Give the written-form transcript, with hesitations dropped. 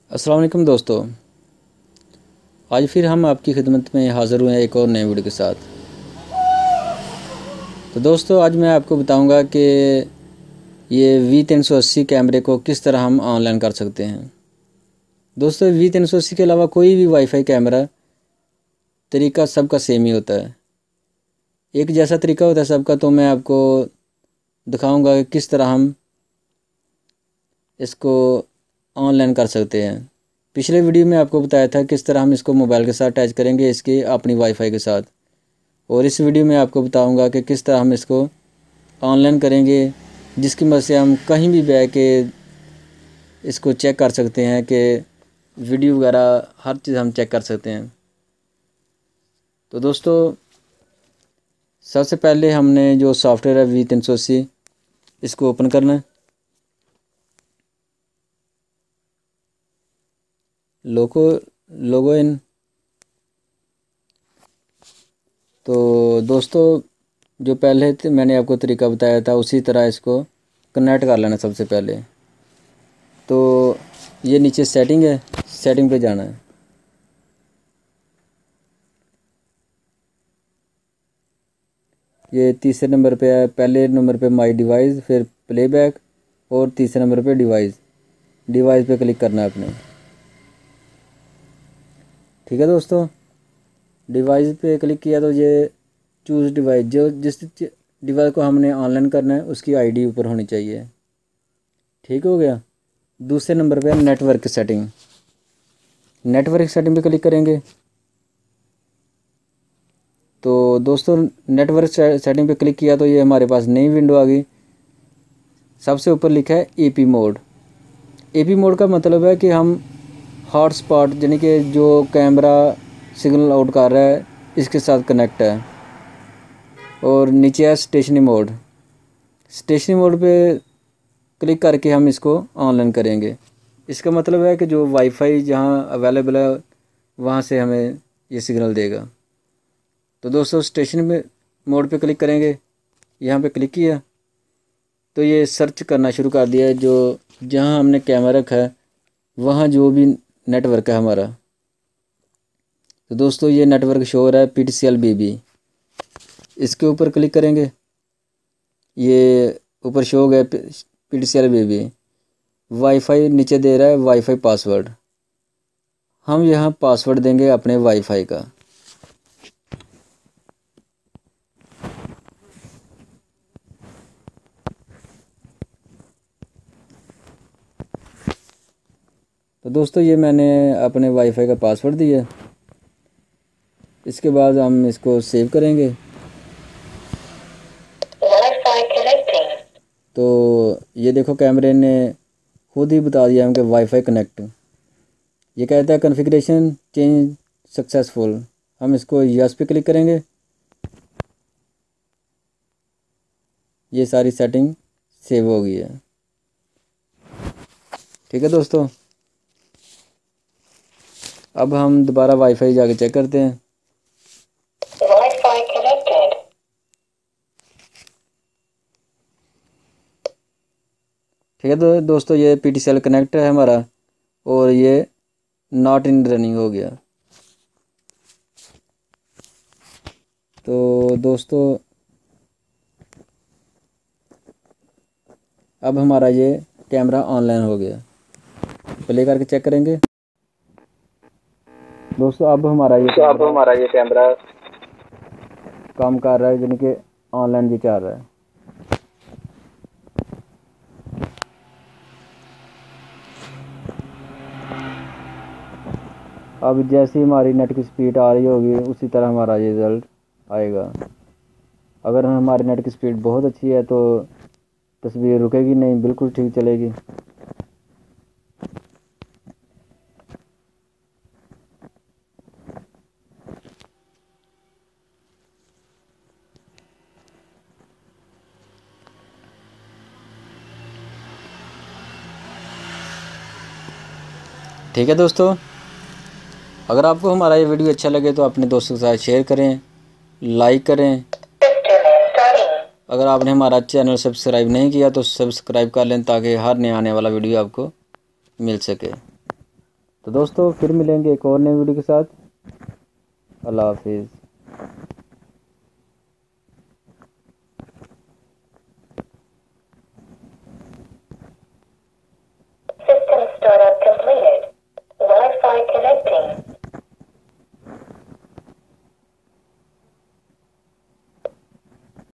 अस्सलाम वालेकुम दोस्तों, आज फिर हम आपकी खिदमत में हाज़िर हुए हैं एक और नए वीडियो के साथ। तो दोस्तों, आज मैं आपको बताऊंगा कि ये V380 कैमरे को किस तरह हम ऑनलाइन कर सकते हैं। दोस्तों, V380 के अलावा कोई भी वाईफाई कैमरा तरीका सबका सेम ही होता है, एक जैसा तरीका होता है सबका। तो मैं आपको दिखाऊंगा कि किस तरह हम इसको ऑनलाइन कर सकते हैं। पिछले वीडियो में आपको बताया था किस तरह हम इसको मोबाइल के साथ अटैच करेंगे, इसके अपनी वाईफाई के साथ। और इस वीडियो में आपको बताऊंगा कि किस तरह हम इसको ऑनलाइन करेंगे, जिसकी मदद से हम कहीं भी बैठ के इसको चेक कर सकते हैं कि वीडियो वगैरह हर चीज़ हम चेक कर सकते हैं। तो दोस्तों, सबसे पहले हमने जो सॉफ्टवेयर है V380 इसको ओपन करना है। लोगो इन। तो दोस्तों, जो पहले मैंने आपको तरीका बताया था उसी तरह इसको कनेक्ट कर लेना। सबसे पहले तो ये नीचे सेटिंग है, सेटिंग पे जाना है। ये तीसरे नंबर पे है, पहले नंबर पे माई डिवाइस, फिर प्लेबैक और तीसरे नंबर पे डिवाइस पे क्लिक करना है आपने। ठीक है दोस्तों, डिवाइस पे क्लिक किया तो ये चूज़ डिवाइस, जो जिस डिवाइस को हमने ऑनलाइन करना है उसकी आईडी ऊपर होनी चाहिए। ठीक हो गया। दूसरे नंबर पे नेटवर्क सेटिंग पे क्लिक करेंगे। तो दोस्तों, नेटवर्क सेटिंग पे क्लिक किया तो ये हमारे पास नई विंडो आ गई। सबसे ऊपर लिखा है एपी मोड। एपी मोड का मतलब है कि हम हॉटस्पॉट, यानी कि जो कैमरा सिग्नल आउट कर रहा है इसके साथ कनेक्ट है। और नीचे है स्टेशनरी मोड पे क्लिक करके हम इसको ऑनलाइन करेंगे। इसका मतलब है कि जो वाईफाई जहाँ अवेलेबल है वहाँ से हमें ये सिग्नल देगा। तो दोस्तों, स्टेशनरी मोड पे क्लिक करेंगे। यहाँ पे क्लिक किया तो ये सर्च करना शुरू कर दिया है, जो जहाँ हमने कैमरा रखा है वहाँ जो भी नेटवर्क है हमारा। तो दोस्तों, ये नेटवर्क शो हो रहा है PTCL BB। इसके ऊपर क्लिक करेंगे, ये ऊपर शो हो गया PTCL BB। वाईफाई नीचे दे रहा है वाईफाई पासवर्ड। हम यहाँ पासवर्ड देंगे अपने वाईफाई का। तो दोस्तों, ये मैंने अपने वाईफाई का पासवर्ड दिया। इसके बाद हम इसको सेव करेंगे। तो ये देखो, कैमरे ने खुद ही बता दिया हमको वाईफाई कनेक्ट। ये कहता है कॉन्फ़िगरेशन चेंज सक्सेसफुल। हम इसको यस पे क्लिक करेंगे। ये सारी सेटिंग सेव हो गई है। ठीक है दोस्तों, अब हम दोबारा वाईफाई जाके चेक करते हैं। ठीक है, तो दोस्तों, ये PTCL कनेक्ट है हमारा और ये नॉट इन रनिंग हो गया। तो दोस्तों, अब हमारा ये कैमरा ऑनलाइन हो गया। प्ले करके चेक करेंगे। दोस्तों, अब हमारा ये कैमरा काम कर रहा है, यानी कि ऑनलाइन भी चल रहा है। अब जैसी हमारी नेट की स्पीड आ रही होगी उसी तरह हमारा ये रिज़ल्ट आएगा। अगर हमारी नेट की स्पीड बहुत अच्छी है तो तस्वीर रुकेगी नहीं, बिल्कुल ठीक चलेगी। ठीक है दोस्तों, अगर आपको हमारा ये वीडियो अच्छा लगे तो अपने दोस्तों के साथ शेयर करें, लाइक करें। अगर आपने हमारा चैनल सब्सक्राइब नहीं किया तो सब्सक्राइब कर लें, ताकि हर नया आने वाला वीडियो आपको मिल सके। तो दोस्तों फिर मिलेंगे एक और नई वीडियो के साथ। अल्लाह हाफिज़।